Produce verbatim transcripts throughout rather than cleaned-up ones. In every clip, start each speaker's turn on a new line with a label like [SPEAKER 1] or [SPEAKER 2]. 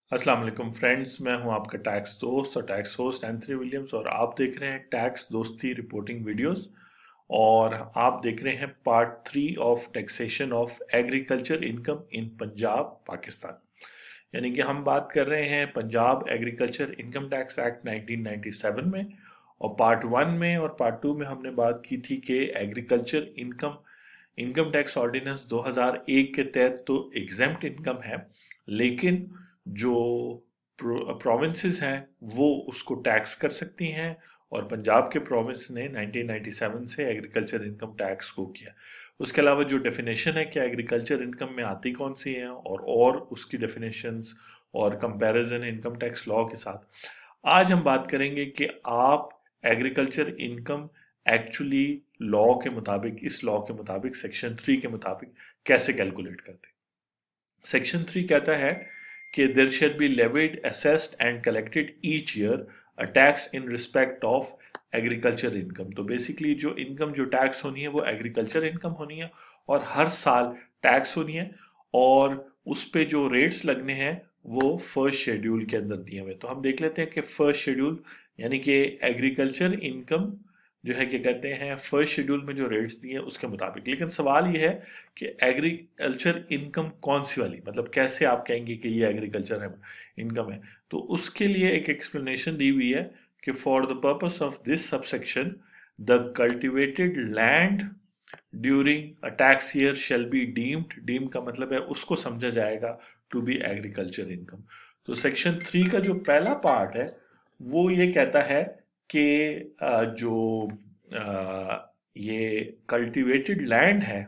[SPEAKER 1] अस्सलाम वालेकुम फ्रेंड्स, मैं हूं आपका टैक्स दोस्त और टैक्स होस्ट एंथनी विलियम्स और आप देख रहे हैं टैक्स दोस्ती रिपोर्टिंग वीडियोस। और आप देख रहे हैं part three of taxation of agriculture income in Punjab Pakistan. यानी कि हम बात कर रहे हैं Punjab agriculture income tax act nineteen ninety seven में। और पार्ट वन में और पार्ट टू में हमने बात की थी कि agriculture income income tax ordinance दो हज़ार एक के तहत तो एग्जेम्प्ट इनकम है, लेकिन जो प्रोविंसेस हैं वो उसको टैक्स कर सकती हैं। और पंजाब के प्रोविंस ने नाइनटीन नाइंटी सेवन से एग्रीकल्चर इनकम टैक्स को किया। उसके अलावा जो डेफिनेशन है कि एग्रीकल्चर इनकम में आती कौन सी हैं और और उसकी डेफिनेशंस और कंपैरिजन इनकम टैक्स लॉ के साथ आज हम बात करेंगे कि आप एग्रीकल्चर इनकम एक्चुअली लॉ के मुताबिक इस लॉ के मुताबिक सेक्शन थ्री के मुताबिक कैसे कैलकुलेट करते हैं। सेक्शन थ्री कहता है कि there shall be levied, assessed and collected each year a tax in respect of agriculture income. तो बेसिकली जो इनकम जो टैक्स होनी है वो एग्रीकल्चर इनकम होनी है और हर साल टैक्स होनी है। और उस पे जो रेट्स लगने हैं वो फर्स्ट शेड्यूल के अंदर दिए हुए। तो हम देख लेते हैं कि फर्स्ट शेड्यूल यानी कि एग्रीकल्चर इनकम जो है क्या कहते हैं फर्स्ट शेड्यूल में जो रेट्स दिए हैं उसके मुताबिक। लेकिन सवाल ये है कि एग्रीकल्चर इनकम कौन सी वाली, मतलब कैसे आप कहेंगे कि ये एग्रीकल्चर है इनकम है। तो उसके लिए एक एक्सप्लेनेशन दी हुई है कि for the purpose of this subsection the cultivated land during a tax year shall be deemed, deem का मतलब है उसको समझा जाएगा टू बी एग्रीकल्चर इनकम। तो सेक्शन थ्री का जो पहला पार्ट है वो ये कहता है कि जो आ, ये कल्टीवेटेड लैंड है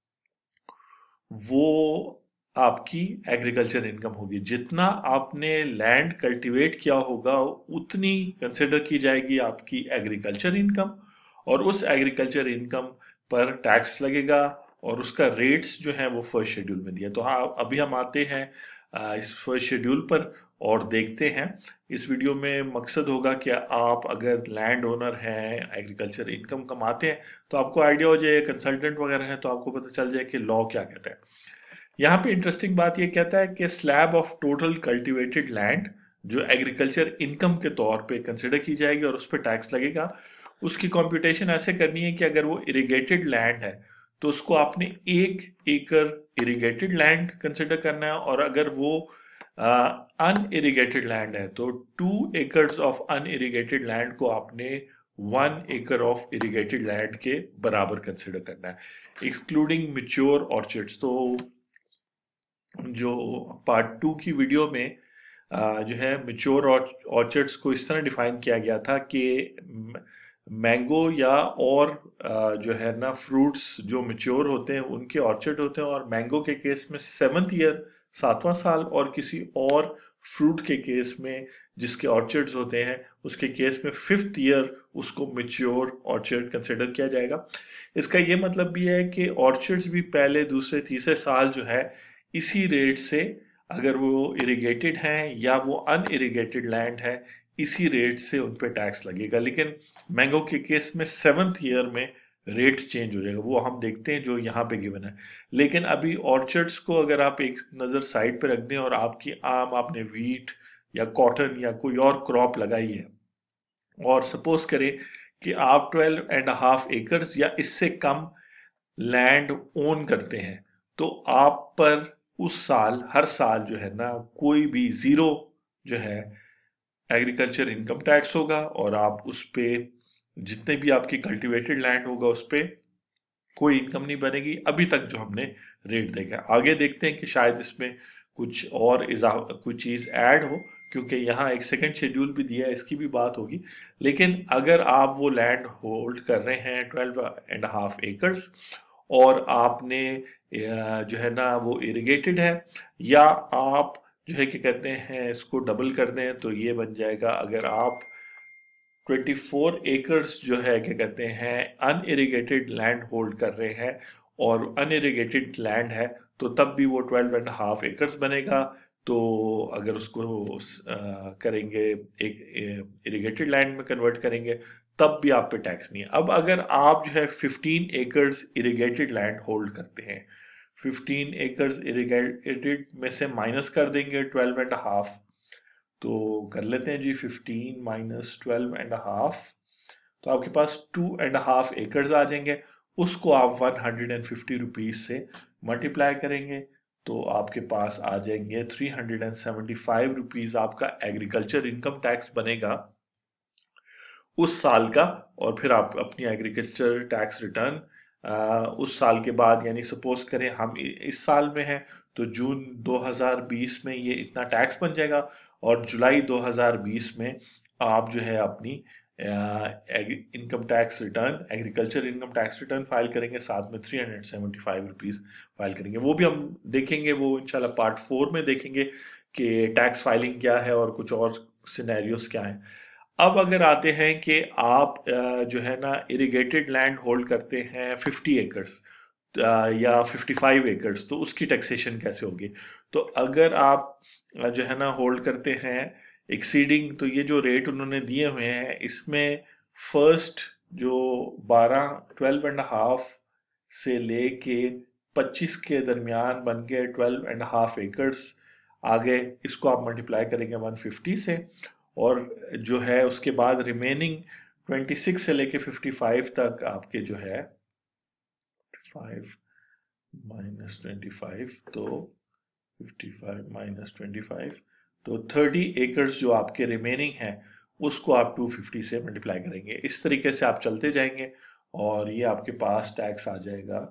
[SPEAKER 1] वो आपकी एग्रीकल्चर इनकम होगी। जितना आपने लैंड कल्टीवेट किया होगा उतनी कंसिडर की जाएगी आपकी एग्रीकल्चर इनकम और उस एग्रीकल्चर इनकम पर टैक्स लगेगा और उसका रेट्स जो है वो फर्स्ट शेड्यूल में दिया। तो हाँ, अभी हम आते हैं इस फर्स्ट शेड्यूल पर और देखते हैं। इस वीडियो में मकसद होगा कि आप अगर लैंड ओनर हैं, एग्रीकल्चर इनकम कमाते हैं, तो आपको आइडिया हो जाए, कंसल्टेंट वगैरह है तो आपको पता चल जाए कि लॉ क्या कहता है। यहाँ पे इंटरेस्टिंग बात ये कहता है कि slab of total cultivated land जो एग्रीकल्चर इनकम के तौर पे कंसिडर की जाएगी और उस पर टैक्स लगेगा। उसकी कंप्यूटेशन ऐसे करनी है कि अगर वो इरिगेटेड लैंड है तो उसको आपने एक एकड़ इरिगेटेड लैंड कंसिडर करना है, और अगर वो अनइरिगेटेड लैंड है तो two acres of unirrigated land को आपने वन एकड़ ऑफ इरिगेटेड लैंड के बराबर कंसिडर करना है, एक्सक्लूडिंग मिच्योर ऑर्चर्ड्स। तो जो पार्ट टू की वीडियो में आ, जो है मिच्योर ऑर्चर्ड्स को इस तरह डिफाइन किया गया था कि मैंगो या और आ, जो है ना फ्रूट्स जो मिच्योर होते हैं उनके ऑर्चर्ड होते हैं, और मैंगो के केस में सेवन्थ ईयर सातवां साल, और किसी और फ्रूट के केस में जिसके ऑर्चर्ड्स होते हैं उसके केस में फिफ्थ ईयर उसको मिच्योर ऑर्चर्ड कंसिडर किया जाएगा। इसका ये मतलब भी है कि ऑर्चर्ड्स भी पहले दूसरे तीसरे साल जो है इसी रेट से, अगर वो इरिगेटेड हैं या वो अनइरिगेटेड लैंड है, इसी रेट से उन पे टैक्स लगेगा। लेकिन मैंगो के केस में सेवन्थ ईयर में रेट चेंज हो जाएगा, वो हम देखते हैं जो यहाँ पे गिवन है। लेकिन अभी ऑर्चर्ड्स को अगर आप एक नज़र साइड पे रख दें और आपकी आम आपने व्हीट या कॉटन या कोई और क्रॉप लगाई है और सपोज करें कि आप ट्वेल्व एंड हाफ एकर्स या इससे कम लैंड ओन करते हैं, तो आप पर उस साल हर साल जो है ना कोई भी जीरो जो है एग्रीकल्चर इनकम टैक्स होगा, और आप उस पे जितने भी आपकी कल्टीवेटेड लैंड होगा उस पे कोई इनकम नहीं बनेगी अभी तक जो हमने रेट देखा है। आगे देखते हैं कि शायद इसमें कुछ और कुछ चीज़ ऐड हो, क्योंकि यहाँ एक सेकंड शेड्यूल भी दिया है, इसकी भी बात होगी। लेकिन अगर आप वो लैंड होल्ड कर रहे हैं ट्वेल्व एंड हाफ एकर्स और आपने जो है ना वो इरिगेटेड है, या आप जो है क्या कहते हैं इसको डबल कर दें तो ये बन जाएगा, अगर आप चौबीस एकर्स जो है क्या कहते हैं अनइरिगेटेड लैंड होल्ड कर रहे हैं और अनइरिगेटेड लैंड है तो तब भी वो ट्वेल्व एंड हाफ एकर्स बनेगा। तो अगर उसको आ, करेंगे एक इरिगेटेड लैंड में कन्वर्ट करेंगे तब भी आप पे टैक्स नहीं है। अब अगर आप जो है fifteen acres irrigated land hold करते हैं, फिफ्टीन एकर्स इरिगेटेड में से माइनस कर देंगे ट्वेल्व एंड हाफ, तो कर लेते हैं जी, fifteen minus twelve and half, तो आपके पास टू एंड हाफ एकर्स आ जाएंगे। उसको आप one hundred and fifty rupees से मल्टीप्लाई करेंगे तो आपके पास आ जाएंगे three hundred and seventy five rupees आपका एग्रीकल्चर इनकम टैक्स बनेगा उस साल का। और फिर आप अपनी एग्रीकल्चर टैक्स रिटर्न उस साल के बाद, यानी सपोज करें हम इस साल में हैं तो जून दो हज़ार बीस में ये इतना टैक्स बन जाएगा, और जुलाई दो हज़ार बीस में आप जो है अपनी income tax return, agriculture income tax return file करेंगे, साथ में three hundred seventy five rupees file करेंगे। वो भी हम देखेंगे, वो इंशाल्लाह पार्ट फोर में देखेंगे कि टैक्स फाइलिंग क्या है और कुछ और सिनेरियोस क्या हैं। अब अगर आते हैं कि आप जो है ना इरिगेटेड लैंड होल्ड करते हैं फिफ्टी एकर्स या फिफ्टी फाइव एकर्स, तो उसकी टैक्सेशन कैसे होगी। तो अगर आप जो है ना होल्ड करते हैं एक्सीडिंग, तो ये जो रेट उन्होंने दिए हुए हैं इसमें फर्स्ट जो बारह ट्वेल्व एंड हाफ से लेके पच्चीस के दरमियान बन के ट्वेल्व एंड हाफ एकर्स आ गए, इसको आप मल्टीप्लाई करेंगे वन फिफ्टी से, और जो है उसके बाद रिमेनिंग ट्वेंटी सिक्स से लेके फिफ्टी फाइव तक आपके जो है फाइव माइनस ट्वेंटी फाइव, तो fifty five minus twenty five, तो थर्टी एकर्स जो आपके रिमेनिंग हैं उसको आप टू फिफ्टी से मल्टीप्लाई करेंगे। इस तरीके से आप चलते जाएंगे और ये आपके पास टैक्स आ जाएगा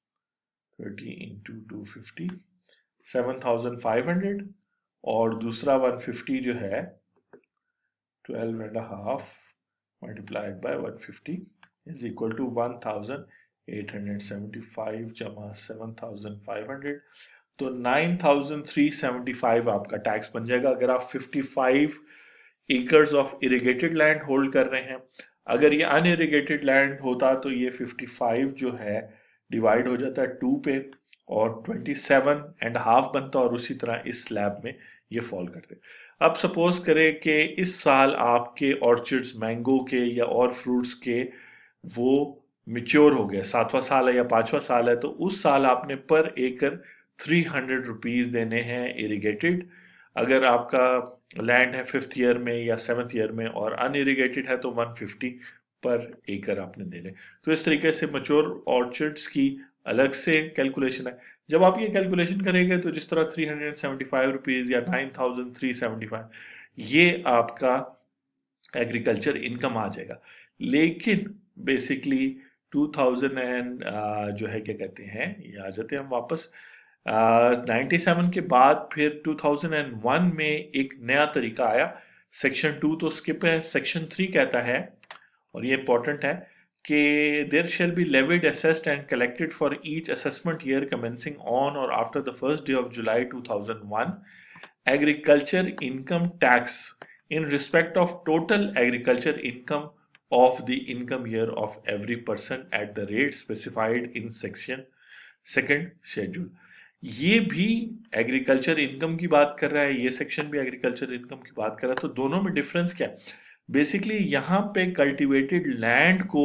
[SPEAKER 1] thirty into two fifty, seven thousand five hundred, और दूसरा वन फिफ्टी जो है twelve and half multiplied by one fifty is equal to one thousand eight hundred seventy five जमा सेवन थाउजेंड फाइव हंड्रेड, तो nine thousand three seventy five आपका tax बन जाएगा अगर आप fifty five acres of irrigated land hold कर रहे हैं। अगर ये अनइरिगेटेड लैंड होता तो ये फिफ्टी फाइव जो है डिवाइड हो जाता है टू पे और ट्वेंटी सेवन एंड हाफ बनता, और उसी तरह इस स्लैब में ये फॉल करते। अब सपोज करें कि इस साल आपके ऑर्चर्ड्स मैंगो के या और फ्रूट्स के वो मिच्योर हो गए, सातवां साल है या पांचवा साल है, तो उस साल आपने पर एकड़ थ्री हंड्रेड रुपीज देने हैं इरिगेटेड। अगर आपका लैंड है फिफ्थ ईयर में या सेवन्थ ईयर में और अनइरिगेटेड है तो वन फिफ्टी पर एकड़ आपने देने। तो इस तरीके से मैच्योर ऑर्चर्ड्स की अलग से कैलकुलेशन है। जब आप ये कैलकुलेशन करेंगे तो जिस तरह three hundred seventy five rupees या nine thousand three seventy five ये आपका एग्रीकल्चर इनकम आ जाएगा। लेकिन बेसिकली टू थाउजेंड एंड जो है क्या कहते हैं, ये आ जाते हैं हम वापस नाइन्टी uh, सेवन के बाद फिर टू थाउजेंड वन में एक नया तरीका आया, सेक्शन टू तो स्किप है, सेक्शन थ्री कहता है, और ये इंपॉर्टेंट है कि there shall be levied, assessed and collected for each assessment year commencing on or after the first day of July two thousand one agriculture income tax in respect of total agriculture income of the income year of every person at the rate specified in section second schedule। ये भी agriculture income की बात कर रहा है, ये section भी agriculture income की बात कर रहा है। तो दोनों में डिफरेंस क्या है? बेसिकली यहाँ पे कल्टीवेटेड लैंड को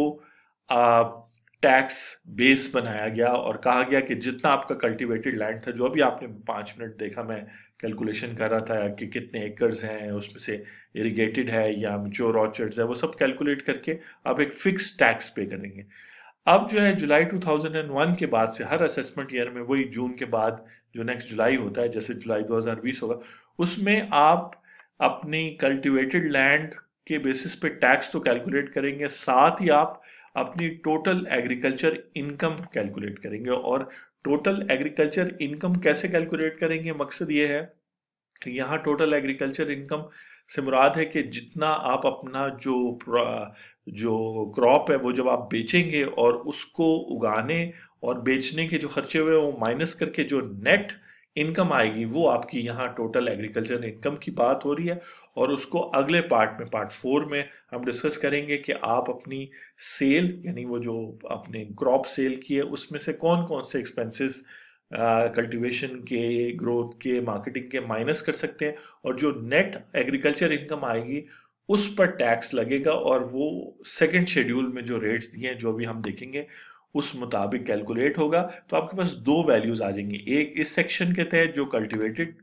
[SPEAKER 1] टैक्स बेस बनाया गया और कहा गया कि जितना आपका कल्टीवेटेड लैंड था, जो अभी आपने पाँच मिनट देखा मैं कैलकुलेशन कर रहा था कि कितने एकर्स हैं, उसमें से इरिगेटेड है या मैच्योर ऑर्चर्ड्स है, वो सब कैलकुलेट करके आप एक फिक्स टैक्स पे करेंगे। अब जो है जुलाई टू थाउजेंड वन के बाद से हर असेसमेंट ईयर में, वही जून के बाद जो नेक्स्ट जुलाई होता है, जैसे जुलाई दो हज़ार बीस होगा, उसमें आप अपनी कल्टीवेटेड लैंड के बेसिस पे टैक्स तो कैलकुलेट करेंगे, साथ ही आप अपनी टोटल एग्रीकल्चर इनकम कैलकुलेट करेंगे। और टोटल एग्रीकल्चर इनकम कैसे कैलकुलेट करेंगे? मकसद ये है कि यहाँ टोटल एग्रीकल्चर इनकम से मुराद है कि जितना आप अपना जो जो क्रॉप है वो जब आप बेचेंगे और उसको उगाने और बेचने के जो खर्चे हुए वो माइनस करके जो नेट इनकम आएगी वो आपकी यहाँ टोटल एग्रीकल्चर इनकम की बात हो रही है। और उसको अगले पार्ट में, पार्ट फोर में हम डिस्कस करेंगे कि आप अपनी सेल, यानी वो जो आपने क्रॉप सेल की है उसमें से कौन कौन से एक्सपेंसेस कल्टीवेशन के, ग्रोथ के, मार्केटिंग के माइनस कर सकते हैं, और जो नेट एग्रीकल्चर इनकम आएगी उस पर टैक्स लगेगा। और वो सेकंड शेड्यूल में जो रेट्स दिए हैं, जो भी हम देखेंगे, उस मुताबिक कैलकुलेट होगा। तो आपके पास दो वैल्यूज आ जाएंगी, एक इस सेक्शन के तहत जो कल्टीवेटेड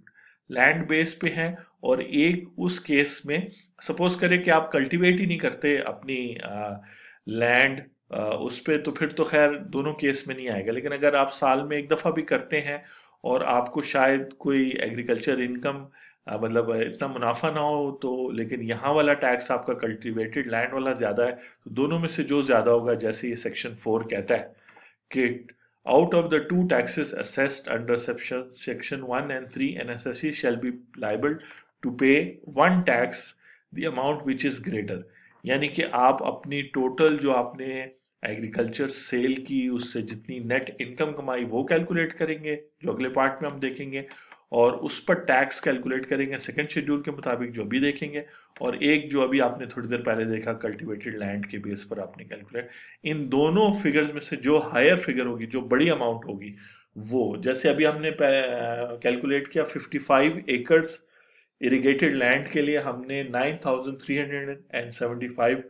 [SPEAKER 1] लैंड बेस पे हैं, और एक उस केस में सपोज करें कि आप कल्टीवेट ही नहीं करते अपनी लैंड उस पे, तो फिर तो खैर दोनों केस में नहीं आएगा। लेकिन अगर आप साल में एक दफ़ा भी करते हैं और आपको शायद कोई एग्रीकल्चर इनकम मतलब इतना मुनाफा ना हो, तो लेकिन यहाँ वाला टैक्स आपका कल्टीवेटेड लैंड वाला ज़्यादा है, तो दोनों में से जो ज़्यादा होगा, जैसे ये सेक्शन फोर कहता है कि out of the two taxes assessed under section section one and three, an assessee shall be liable to pay one tax the amount which is greater। यानी कि आप अपनी टोटल जो आपने एग्रीकल्चर सेल की उससे जितनी नेट इनकम कमाई वो कैलकुलेट करेंगे, जो अगले पार्ट में हम देखेंगे, और उस पर टैक्स कैलकुलेट करेंगे सेकंड शेड्यूल के मुताबिक, जो भी देखेंगे। और एक जो अभी आपने थोड़ी देर पहले देखा कल्टीवेटेड लैंड के बेस पर आपने कैलकुलेट, इन दोनों फिगर्स में से जो हायर फिगर होगी, जो बड़ी अमाउंट होगी, वो जैसे अभी हमने कैलकुलेट किया fifty five acres irrigated land के लिए हमने nine thousand three hundred and seventy five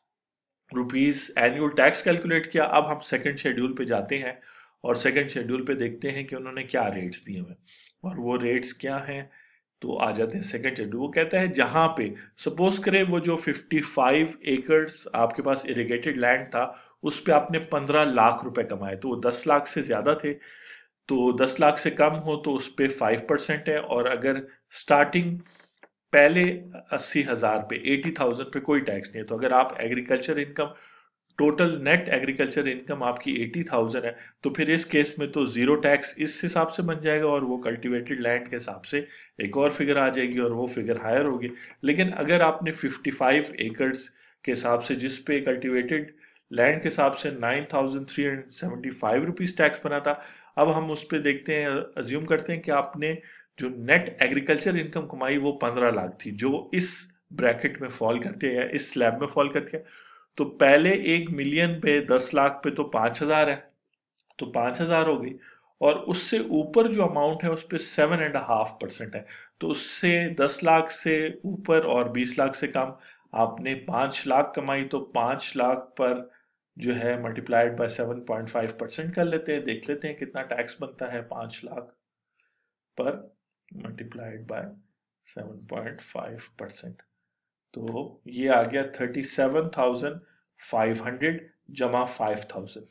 [SPEAKER 1] rupees annual tax calculate किया। अब हम सेकंड शेड्यूल पे जाते हैं और सेकंड शेड्यूल पे देखते हैं कि उन्होंने क्या रेट्स दिए हुए, और वो रेट्स क्या हैं। तो आ जाते हैं सेकंड शेड्यूल। वो कहता है जहां पे सपोज करें वो जो फिफ्टी फाइव एकर्स आपके पास इरिगेटेड लैंड था, उस पे आपने पंद्रह लाख रुपए कमाए, तो वो दस लाख से ज्यादा थे, तो दस लाख से कम हो तो उस पे फाइव परसेंट है। और अगर स्टार्टिंग पहले अस्सी हजार पे एटी थाउजेंड पे कोई टैक्स नहीं है। तो अगर आप agriculture income total net agriculture income आपकी एटी थाउजेंड है, तो फिर इस केस में तो जीरो टैक्स इस हिसाब से बन जाएगा, और वो कल्टीवेटेड लैंड के हिसाब से एक और फिगर आ जाएगी और वो फिगर हायर होगी। लेकिन अगर आपने फिफ्टी फाइव एकर्स के हिसाब से, जिस पे कल्टीवेटेड लैंड के हिसाब से nine thousand three hundred seventy five rupees tax बना था, अब हम उस पर देखते हैं, अज्यूम करते हैं कि आपने जो नेट एग्रीकल्चर इनकम कमाई वो पंद्रह लाख थी, जो इस ब्रैकेट में फॉल करती है या इस स्लैब में फॉल करती है। तो पहले एक मिलियन पे दस लाख पे तो पांच हजार है, तो पांच हजार हो गई, और उससे ऊपर जो अमाउंट है उस पर सेवन एंड हाफ परसेंट है। तो उससे दस लाख से ऊपर और बीस लाख से कम आपने पांच लाख कमाई, तो पांच लाख पर जो है multiplied by seven point five percent कर लेते हैं, देख लेते हैं कितना टैक्स बनता है पांच लाख पर multiplied by seven point five percent. तो ये आ गया thirty seven thousand five hundred जमा फाइव थाउजेंड,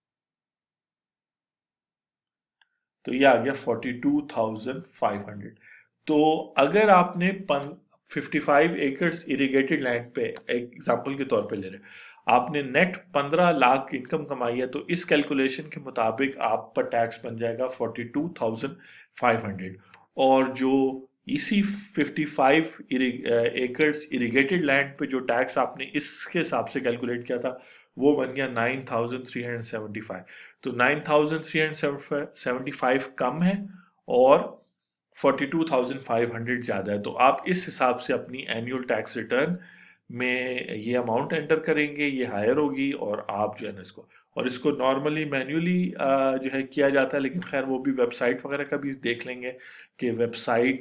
[SPEAKER 1] तो ये आ गया forty two thousand five hundred. तो अगर आपने fifty five acres irrigated land पे एग्जांपल के तौर पे ले रहे, आपने नेट पंद्रह लाख इनकम कमाई है, तो इस कैलकुलेशन के मुताबिक आप पर टैक्स बन जाएगा forty two thousand five hundred. और जो इसी fifty five acres irrigated land पे जो टैक्स आपने इसके हिसाब से कैलकुलेट किया था, वो बन गया nine thousand three hundred seventy five. तो nine thousand three hundred seventy five कम है और forty two thousand five hundred ज़्यादा है। तो आप इस हिसाब से अपनी एनुअल टैक्स रिटर्न में ये अमाउंट एंटर करेंगे, ये हायर होगी, और आप जो है ना इसको, और इसको नॉर्मली मैन्युअली जो है किया जाता है, लेकिन खैर वो भी वेबसाइट वगैरह का भी देख लेंगे कि वेबसाइट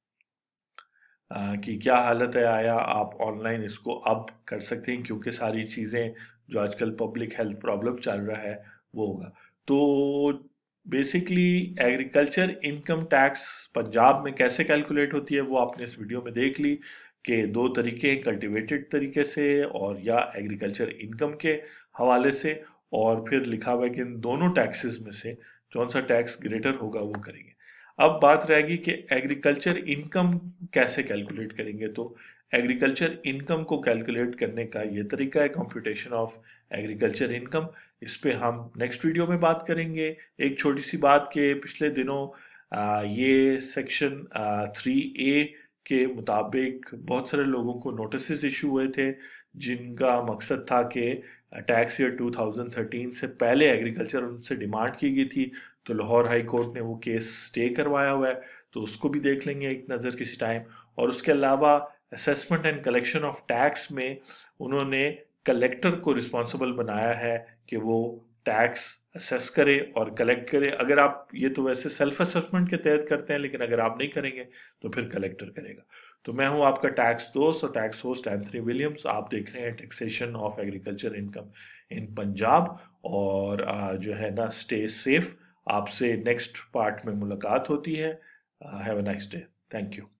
[SPEAKER 1] की क्या हालत है, आया आप ऑनलाइन इसको अब कर सकते हैं, क्योंकि सारी चीज़ें जो आजकल पब्लिक हेल्थ प्रॉब्लम चल रहा है वो होगा। तो basically agriculture income tax Punjab में कैसे कैलकुलेट होती है वो आपने इस वीडियो में देख ली कि दो तरीके हैं, कल्टीवेटेड तरीके से और या एग्रीकल्चर इनकम के हवाले से, और फिर लिखा हुआ है कि इन दोनों टैक्सेस में से कौन सा टैक्स ग्रेटर होगा वो करेंगे। अब बात रहेगी कि एग्रीकल्चर इनकम कैसे कैलकुलेट करेंगे। तो एग्रीकल्चर इनकम को कैलकुलेट करने का ये तरीका है कंप्यूटेशन ऑफ एग्रीकल्चर इनकम। इस पे हम नेक्स्ट वीडियो में बात करेंगे। एक छोटी सी बात कि पिछले दिनों आ, ये सेक्शन थ्री ए के मुताबिक बहुत सारे लोगों को नोटिस इशू हुए थे, जिनका मकसद था कि tax year two thousand thirteen से पहले एग्रीकल्चर उनसे डिमांड की गई थी, तो लाहौर हाई कोर्ट ने वो केस स्टे करवाया हुआ है, तो उसको भी देख लेंगे एक नज़र किसी टाइम। और उसके अलावा assessment and collection of tax में उन्होंने कलेक्टर को रिस्पॉन्सिबल बनाया है कि वो टैक्स असेस करे और कलेक्ट करे। अगर आप ये तो वैसे सेल्फ असेसमेंट के तहत करते हैं, लेकिन अगर आप नहीं करेंगे तो फिर कलेक्टर करेगा। तो मैं हूं आपका टैक्स दोस्त और टैक्स होस्ट एंथनी विलियम्स। आप देख रहे हैं taxation of agriculture income in Punjab, और जो है ना स्टे सेफ। आपसे नेक्स्ट पार्ट में मुलाकात होती है। Have a nice day. Thank you.